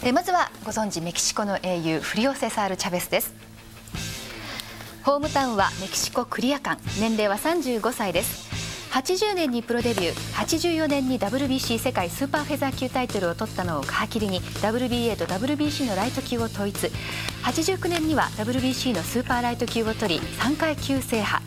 まずはご存知メキシコの英雄フリオ・セサール・チャベスです。ホームタウンはメキシコ・クリアカン、年齢は35歳です。80年にプロデビュー、84年に WBC 世界スーパーフェザー級タイトルを取ったのを皮切りに WBA と WBC のライト級を統一、89年には WBC のスーパーライト級を取り3階級制覇、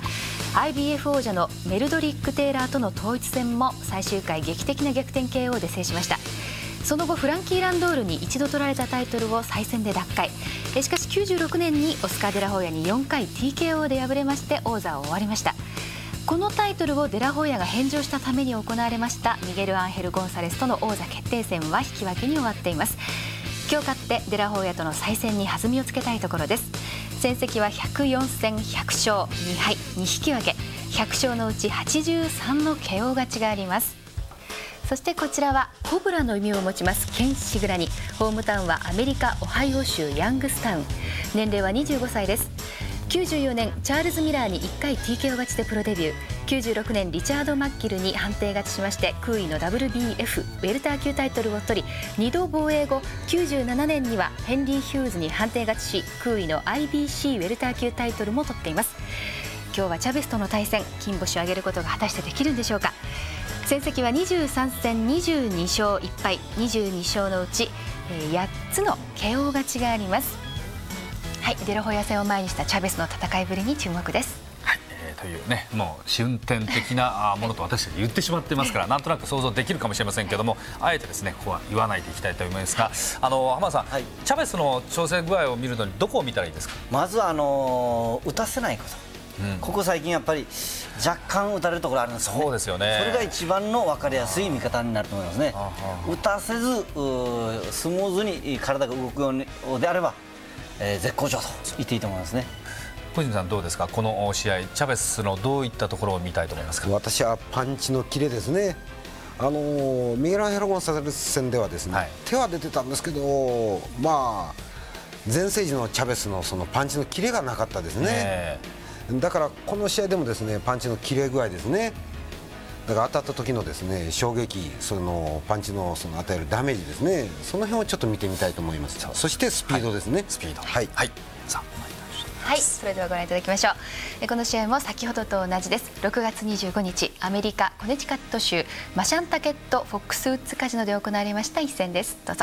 IBF 王者のメルドリック・テイラーとの統一戦も最終回劇的な逆転 KO で制しました。その後フランキー・ランドールに一度取られたタイトルを再戦で奪回。しかし96年にオスカー・デラホーヤに4回 TKO で敗れまして王座を終わりました。このタイトルをデラホーヤが返上したために行われましたミゲル・アンヘル・ゴンサレスとの王座決定戦は引き分けに終わっています。今日勝ってデラホーヤとの再戦に弾みをつけたいところです。戦績は104戦100勝2敗2引き分け、100勝のうち83の KO 勝ちがあります。そしてこちらはコブラの意味を持ちますケン・シグラニ、ホームタウンはアメリカ・オハイオ州ヤングスタウン、年齢は25歳です。94年チャールズ・ミラーに1回 TKO 勝ちでプロデビュー、96年リチャード・マッキルに判定勝ちしまして空位の WBF ウェルター級タイトルを取り2度防衛後、97年にはヘンリー・ヒューズに判定勝ちし空位の IBC ウェルター級タイトルも取っています。今日はチャベスとの対戦、金星を挙げることが果たしてできるんでしょうか。戦績は23戦22勝1敗、22勝のうち8つの KO 勝ちがあります。はい、デラホーヤ戦を前にしたチャベスの戦いぶりに注目です。 はい、というね、もう春天的なものと私たち言ってしまってますからなんとなく想像できるかもしれませんけども、あえてですねここは言わないでいきたいと思いますが、浜田さん、はい、チャベスの調整具合を見るのにどこを見たらいいですか。 まずは打たせないこと、ここ最近やっぱり若干打たれるところあるんですよね。 そうですよね。 それが一番の分かりやすい見方になると思いますね。打たせずスムーズに体が動くようであれば、絶好調と言っていいと思いますね。 小泉さんどうですか、この試合チャベスのどういったところを見たいと思いますか。 私はパンチのキレですね。ミゲル・アンヘル・ゴンサレス戦ではですね、はい、手は出てたんですけど、まあ前世紀のチャベスのそのパンチのキレがなかったですね。だからこの試合でもですねパンチのキレ具合ですね、だから当たった時のですね衝撃、そのパンチのその与えるダメージですね、その辺をちょっと見てみたいと思います。そしてスピードですね、はい、スピード、はい、はい、さあ、 はい、それではご覧いただきましょう。この試合も先ほどと同じです。6月25日アメリカコネチカット州マシャンタケットフォックスウッズカジノで行われました一戦です。どうぞ。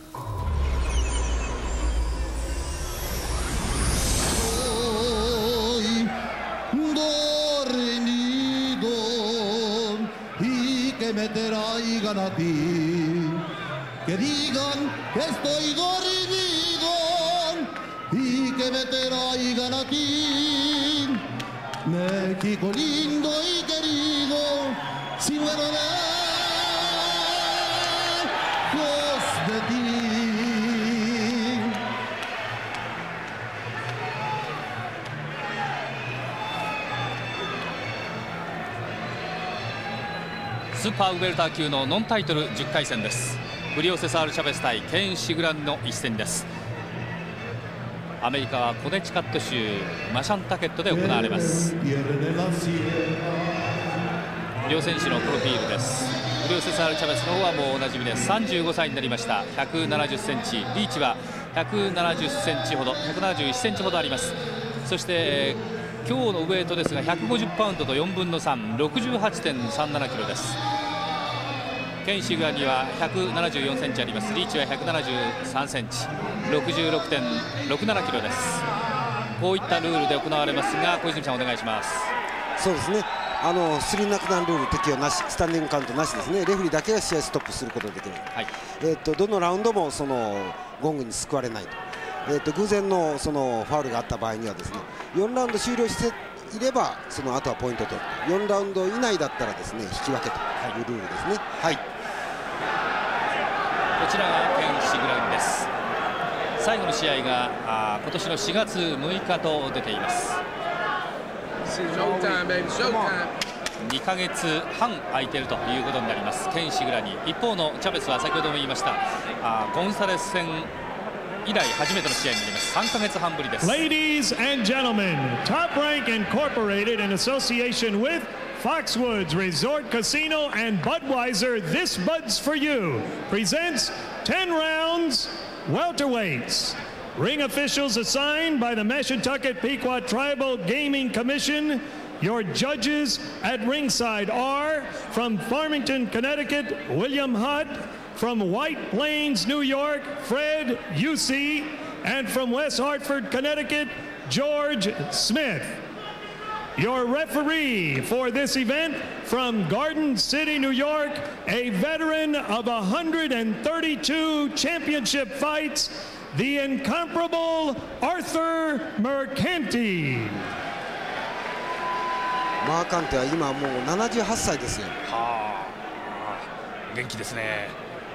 meter ahí gana ti, que digan que estoy dormido y que meter ahí gana ti, México lindo y querido, si muero lejos de ti. スーパーウェルター級のノンタイトル10回戦です。フリオ・セサール・チャベス対ケン・シグランの一戦です。アメリカはコネチカット州マシャンタケットで行われます。両選手のプロフィールです。フリオ・セサール・チャベスの方はもうおなじみです。35歳になりました。170センチ、リーチは170センチほど、171センチほどあります。そして今日のウエイトですが150パウンドと4分の3、68.37 キロです。ケン・シグラニは174センチあります。リーチは173センチ、66.67 キロです。こういったルールで行われますが、小泉さんお願いします。 そうですね、3ノックダウンルール適用なし、スタンディングカウントなしですね。レフェリーだけが試合ストップすることができる、はい、どのラウンドもそのゴングに救われないと、偶然のそのファウルがあった場合にはですね4ラウンド終了していればその後はポイントと、4ラウンド以内だったらですね引き分けというルールですね。はい、 こちらがケン・シグラニです。最後の試合が今年の4月6日と出ています。2ヶ月半空いているということになりますケン・シグラニ。一方のチャベスは先ほども言いましたゴンサレス戦以来初めての試合になります。3ヶ月半ぶりです。 Ladies and gentlemen, Top Rank Incorporated in association with Foxwoods Resort Casino and Budweiser, This Bud's for You presents 10 rounds welterweights. Ring officials assigned by the Meshutucket Pequot Tribal Gaming Commission. Your judges at ringside are from Farmington, Connecticut, William Hutt, from White Plains, New York, Fred Yusi, and from West Hartford, Connecticut, George Smith. Your referee for this event from Garden City, New York, a veteran of 132 championship fights, the incomparable Arthur Mercanti. マーカンテは今もう78歳ですよ。 はあ、元気ですね。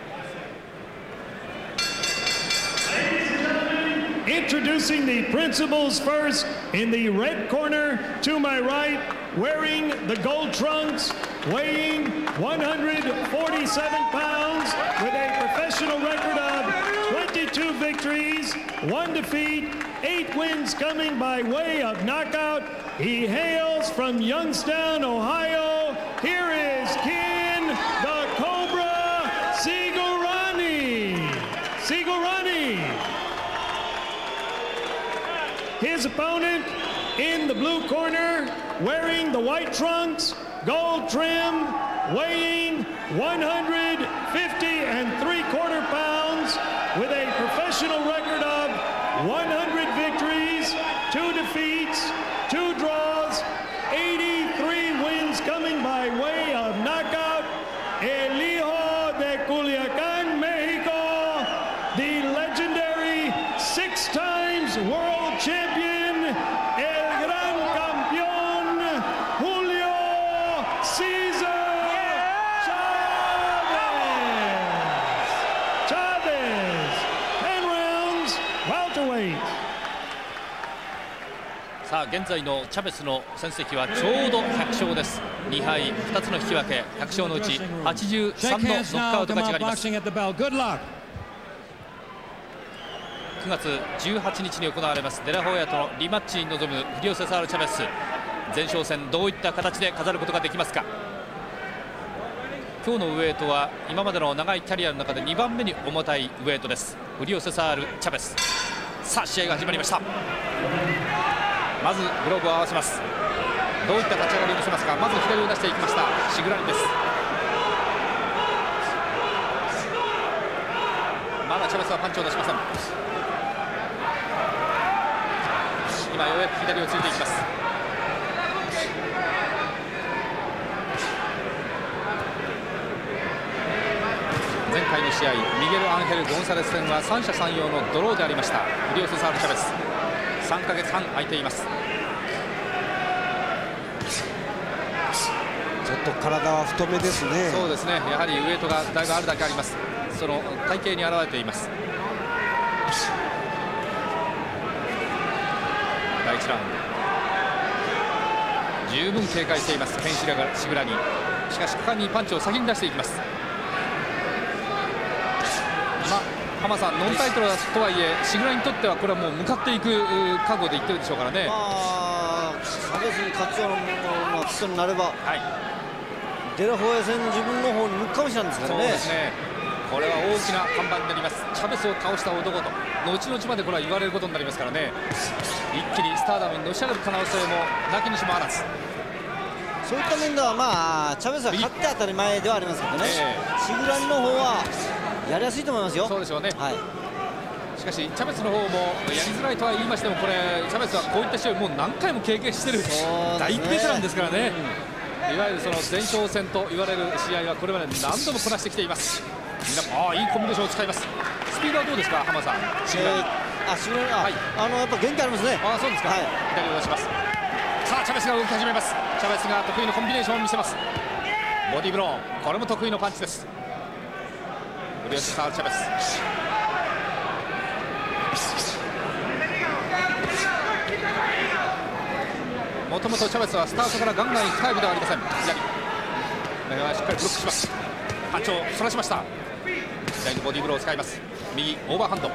Introducing the principals first in the red corner to my right, wearing the gold trunks, weighing 147 pounds with a professional record of 22 victories, 1 defeat, 8 wins coming by way of knockout. He hails from Youngstown, Ohio. Here is Ken the Cobra Sigurani. His opponent in the blue corner, wearing the white trunks, gold trim, weighing 150 pounds with a professional record of 100 victories, 2 defeats, 2 draws, 83 wins coming by way of knockout. El Hijo de Culiacán, Mexico, the legendary 6 times world champion, el gran campeón, Julio Cesar Chavez. 10 rounds, welterweight. さあ現在のチャベスの戦績はちょうど100勝です。2敗2つの引き分け、100勝のうち83のノックアウト勝ちがあります。9月18日に行われますデラホーヤとのリマッチに臨むフリオ・セサール・チャベス、前哨戦どういった形で飾ることができますか。今日のウエイトは今までの長いキャリアの中で2番目に重たいウエイトです。フリオ・セサール・チャベス。さあ試合が始まりました。まずグローブを合わせます。どういった立ち上がりを見せますか。まず左を出していきましたシグラニです。まだチャベスはパンチを出しません。今ようやく左をついていきます。前回の試合ミゲル・アンヘル・ゴンサレス戦は三者三様のドローでありました。フリオ・セサール・チャベス、3ヶ月半空いています。 ちょっと体は太めですね。 そうですね、やはりウエイトがだいぶあるだけあります。その体型に表れています。第1ラウンド十分警戒していますケンシグラニ。しかし果敢にパンチを先に出していきます。浜さん、ノンタイトルとはいえシグラニにとってはこれはもう向かっていく覚悟でいってるでしょうからね。 チャベスに勝つようなことになれば、はい、デラホーヤ戦自分の方に向くかもしれないですからね。 そうですね、これは大きな看板になります。チャベスを倒した男と後々までこれは言われることになりますからね。一気にスターダムにのし上がる可能性もなきにしもあらず。 そういった面ではチャベスは勝って当たり前ではありますけどね、シグラニの方はやりやすいと思いますよ。 そうでしょうね、はい、しかしチャベスの方もやりづらいとは言いましても、これチャベスはこういった試合をもう何回も経験してる、大ベテランですからね。いわゆるその前哨戦と言われる試合はこれまで何度もこなしてきています。みんないいコンビネーションを使います。スピードはどうですか浜さん。シグラニ、 はい、やっぱ元気ありますね。 そうですか、はい、左を出します。さあチャベスが動き始めます。チャベスが得意のコンビネーションを見せます。ボディブローン、これも得意のパンチです。フリオ・セサール・チャベス。もともとチャベスはスタートからガンガンいくタイプではありません。左しっかりブロックします。パンチをそらしました。左のボディブローを使います。右オーバーハンド。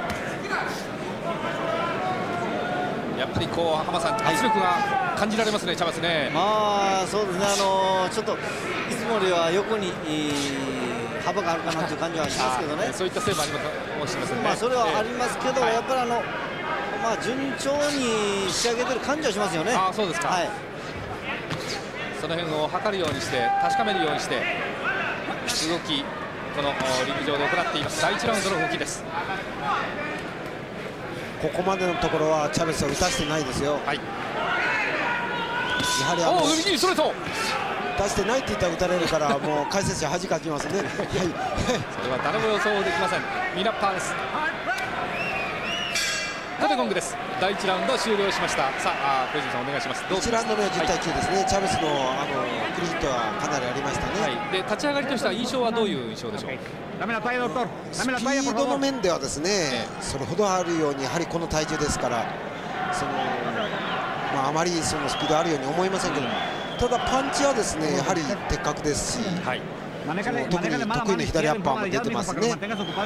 やっぱりこう浜さん、圧力が感じられますね、チャベスね。 そうですね、ちょっといつもよりは横に幅があるかなという感じはしますけどね。 そういったせいもありますかもしれませんね。 まあそれはありますけど、やっぱりまあ順調に仕上げてる感じはしますよね。 ああ、そうですか。 はい、 その辺を測るようにして確かめるようにして動き、この陸上で行っています。第1ラウンドの動きです。 ここまでのところはチャベスは打たせてないですよ。 はい、 やはり右にストレート出してないって言ったら打たれるからもう解説者恥かきますね。はい、 それは誰も予想できません。ミラッパーです。ここでゴングです。第1ラウンド終了しました。さあ、小泉さんお願いします。 1ラウンド目は10対9ですね。チャベスのクリヒットはかなりありましたね。 はい、で立ち上がりとしては印象はどういう印象でしょう。 スピードの面ではですね、それほどあるようにやはりこの体重ですからあまりそのスピードあるように思いませんけど、ただパンチはですねやはり的確ですし、はい、特に得意の左アッパーも出てますね。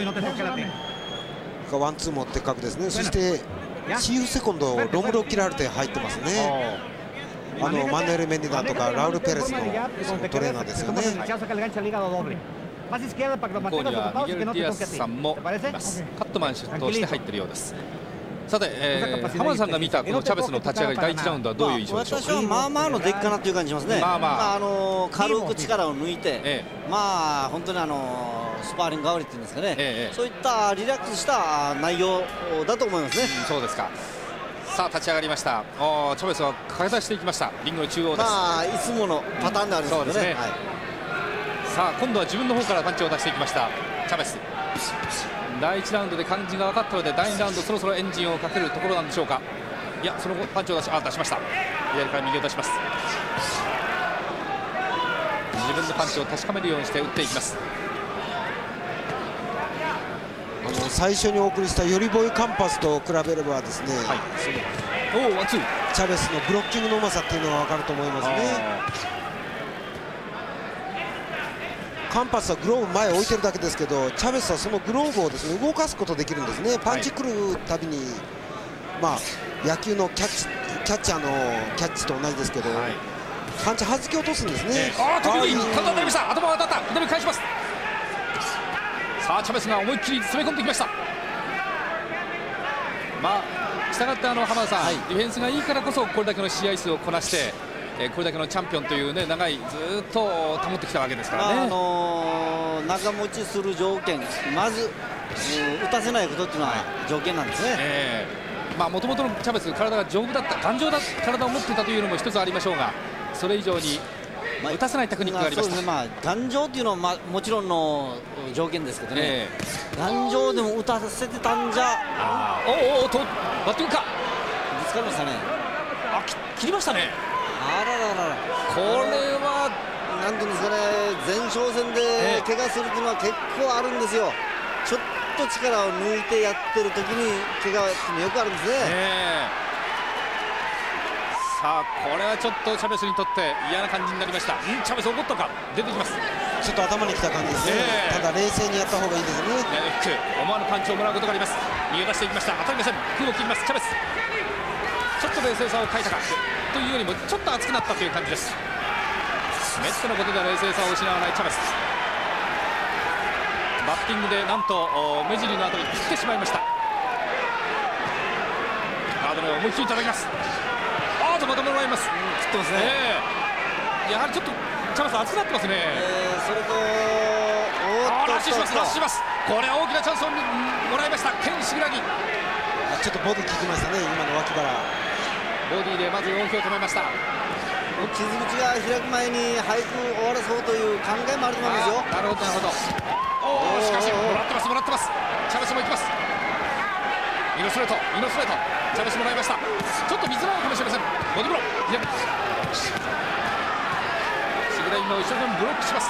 ワンツーも的確ですね。そしてチーフセコンドロムロ・キラルテ入ってますね。マヌエル・メンディナとかラウル・ペレスのトレーナーですよね。 向こうにはミゲル・ディアスさんもいます。カットマンとして入っているようです。さて、浜田さんが見たこのチャベスの立ち上がり第1ラウンドはどういう印象でしょうか。 私はまあまあの出来かなという感じしますね。軽く力を抜いて、まあ本当にスパーリング代わりっていうんですかね、そういったリラックスした内容だと思いますね。 そうですか。さあ立ち上がりました。チャベスは駆け出していきました。リングの中央です。 まあいつものパターンでありますね。 さあ今度は自分の方からパンチを出していきましたチャベス。第1ラウンドで感じが分かったので第2ラウンドそろそろエンジンをかけるところなんでしょうか。いや、その後パンチを出しました。左から右を出します。自分のパンチを確かめるようにして打っていきます。 最初にお送りしたヨリボイカンパスと比べればですね、 はい、ワンツーチャベスのブロッキングのうまさっていうのが分かると思いますね。カンパスはグローブ前置いてるだけですけど、チャベスはそのグローブをですね動かすことできるんですね。パンチ来るたびに、まあ野球のキャッチャーのキャッチと同じですけど、パンチ弾き落とすんですね。 得意に肩になりました。頭が当たった。左返します。さあチャベスが思いっきり攻め込んできました。まあしたがって浜田さん、ディフェンスがいいからこそこれだけの試合数をこなして、これだけのチャンピオンというね長いずっと保ってきたわけですからね。 長持ちする条件、まず打たせないことっていうのは条件なんですね。 まあもともとのチャベス、体が丈夫だった、頑丈な体を持っていたというのも一つありましょうが、それ以上に打たせないテクニックがありました。 頑丈というのはもちろんの条件ですけどね、頑丈でも打たせてたんじゃ。 バッティングか、 ぶつかりましたね。 切りましたね。 あらららら、 これはなんていうんですかね、前哨戦で怪我するというのは結構あるんですよ。ちょっと力を抜いてやってる時に怪我ってよくあるんですね。 さあこれはちょっとチャベスにとって嫌な感じになりました。チャベス怒ったか、出てきます。 ちょっと頭にきた感じですね。ただ冷静にやった方がいいですね。 思わぬパンチをもらうことがあります。逃げ出していきました。当たりません。空を切りますチャベス。ちょっと冷静さを欠いたかというよりもちょっと熱くなったという感じです。めったのことでは冷静さを失わないチャベス。バッティングでなんと目尻の後に切ってしまいました。ガードの思いっきりいただきます。またもらいます。 切ってますね。 やはりちょっとチャベス熱くなってますね。 それとラッシュします。これは大きなチャンスをもらいました。ケン・シグラギ。 ちょっとボディ効きましたね、今の脇腹。 ボディでまず動きを止めました。 傷口が開く前に早く終わらそうという考えもあると思いますよ。 なるほど。しかしもらってます。チャベスも行きます。イノストレート。チャベスもらいました。ちょっと見づらいかもしれません。ボディブロー。シグラギも一生懸命ブロックします。さ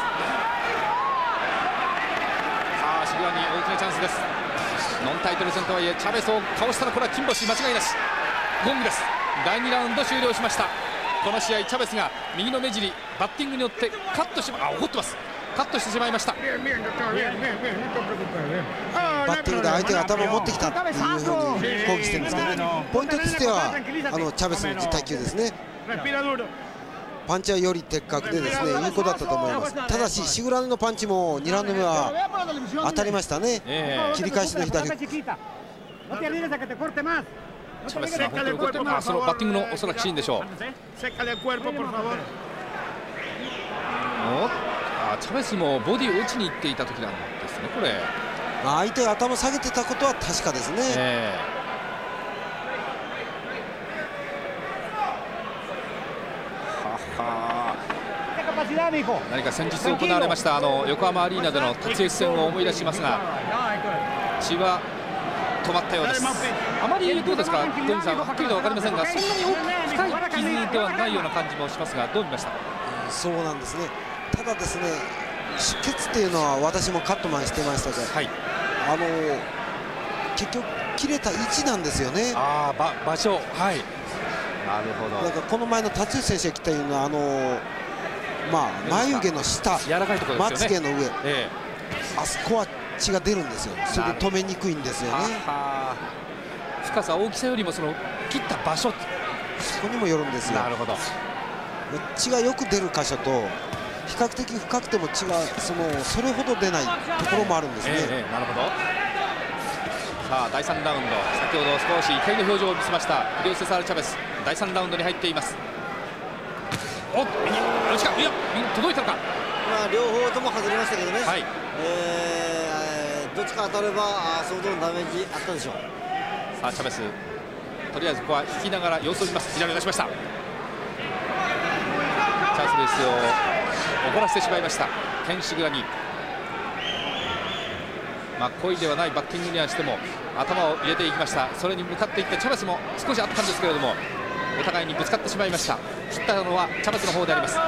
あシグラギ大きなチャンスです。ノンタイトル戦とはいえチャベスを倒したらこれは金星間違いなし。ゴングです。第2ラウンド終了しました。この試合チャベスが右の目尻バッティングによってカットして怒ってます。カットしてしまいました。 バッティングで相手が頭を持ってきたっていうふうに抗議してるんですけどね、ポイントとしてはチャベスの10対9ですね。 パンチはより的確でですね有効だったと思います。ただしシグラネのパンチも2ラウンド目は当たりましたね。切り返しの左。 チャベスが本当に怒ってそのバッティングのおそらくシーンでしょう。チャベスもボディを打ちにいっていた時なんですねこれ。 相手が頭下げてたことは確かですね。 何か先日行われました横浜アリーナでの立ち戦を思い出しますが、血は止まったようです。あまりどうですか、ドニーさん、はっきりと分かりませんが、そんなに深い傷ではないような感じもしますが、どう見ました？ そうなんですね。ただですね、出血っていうのは私もカットマンしてましたが、はい、結局切れた位置なんですよね。 場所、はい、なるほど。 だからこの前の達選手が切ったような眉毛の下、 柔らかいところですよね、 まつげの上、あそこは血が出るんですよ。それで止めにくいんですよね。 深さ、大きさよりもその切った場所、 そこにもよるんですよ。 なるほど。 血がよく出る箇所と比較的深くても血がそれほど出ないところもあるんですね。 なるほど。さあ第3ラウンド、先ほど少し怒りの表情を見せましたフリオ・セサール・チャベス、第3ラウンドに入っています。おっ、右近、いや届いたのか。 両方とも外れましたけどね、はい、どっちか当たれば相当のダメージあったでしょう。 さあチャベス、とりあえずここは引きながら様子を見ます。左を出しました。チャンスレースを怒らせてしまいましたケンシグラニ。故意ではないバッティングにはしても頭を入れていきました。それに向かっていってチャベスも少しあったんですけれども、お互いにぶつかってしまいました。切ったのはチャベスの方であります。チ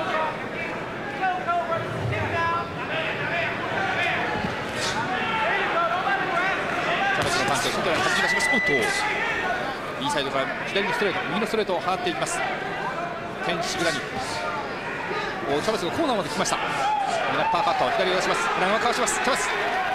ャベスのパンチを外に弾き出します。おっと、右サイドから左のストレート、右のストレートを放っていきます。ケンシグラニ。チャベスがコーナーまで来ました。ラッパーカット、左を出します。ランはかわします。チャベス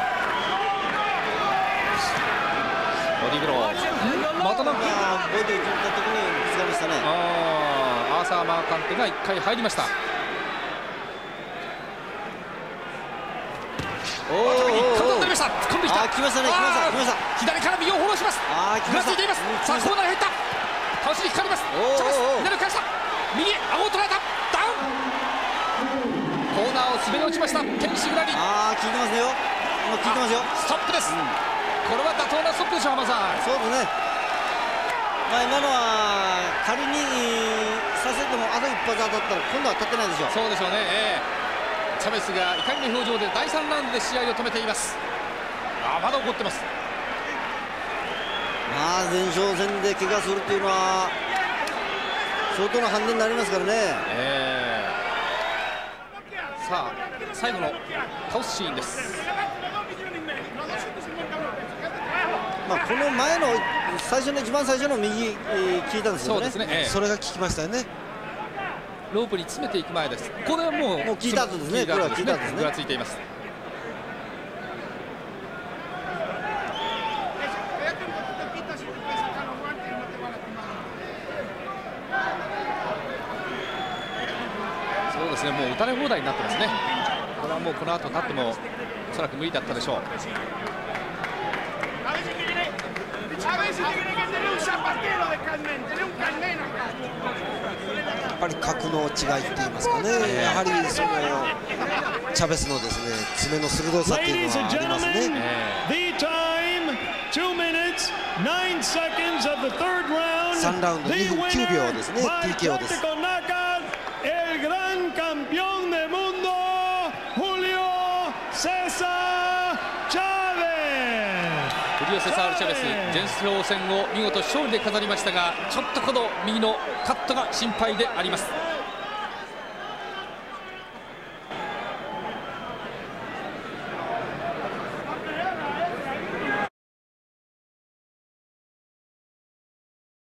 ボディーブロー、またなんかボディを切ったところにつがりましたね。アーサー・マーカンテが1回入りました。1回取りました。突っ込んできた。 来ましたね、来ました。 左から右をフォローします。ぐらついています。さあコーナーに入った。倒しにかかります。チャベス左を返した。右顎を捉えた。ダウン。コーナーを滑り落ちましたケンシグラニ。 効いてますよ、効いてますよ。 ストップです。これは妥当なストップでしょう、浜さん。 そうですね。今のは仮にさせてもあと一発当たったら今度は当たってないでしょう。 そうでしょうね。チャベスが怒りの表情で第3ラウンドで試合を止めています。まだ怒ってます。 前哨戦で怪我するっていうのは相当な判断になりますからね。 さあ最後の倒すシーンです。 この前の一番最初の右効いたんですよね。 そうですね、 それが効きましたよね。 ロープに詰めていく前です。これはもう効いた後ですね。これは効いた後ですね。 ぐらついています。そうですね、もう打たれ放題になってますね。これはもうこの後立ってもおそらく無理だったでしょう。 やっぱり格の違いって言いますかね、やはりチャベスのですね爪の鋭さっていうのはありますね。3ラウンド2分9秒ですね。 TKO です。 フリオ・セサール・チャベス、前哨戦を見事勝利で飾りましたが、ちょっとこの右のカットが心配であります。